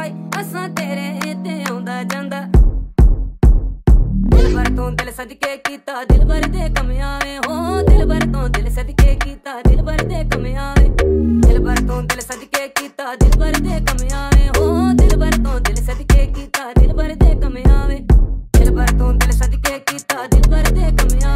ਓਏ ਅਸਾਂ ਤੇਰੇ ਤੇ ਆਉਂਦਾ ਜਾਂਦਾ। ਦਿਲ ਭਰ ਤੋਂ ਦਿਲ ਸਦਕੇ ਕੀਤਾ ਦਿਲ ਭਰ ਦੇ ਕਮਿਆਂ ਵੇ ਹੋ ਦਿਲ ਭਰ ਤੋਂ ਦਿਲ ਸਦਕੇ ਕੀਤਾ ਦਿਲ ਭਰ ਦੇ ਕਮਿਆਂ ਵੇ ਦਿਲ ਭਰ ਤੋਂ ਦਿਲ ਸਦਕੇ ਕੀਤਾ ਦਿਲ ਭਰ ਦੇ ਕਮਿਆਂ ਵੇ ਹੋ ਦਿਲ ਭਰ ਤੋਂ ਦਿਲ ਸਦਕੇ ਕੀਤਾ ਦਿਲ ਭਰ ਦੇ ਕਮਿਆਂ ਵੇ ਦਿਲ ਭਰ ਤੋਂ ਦਿਲ ਸਦਕੇ ਕੀਤਾ ਦਿਲ ਭਰ ਦੇ ਕਮਿਆਂ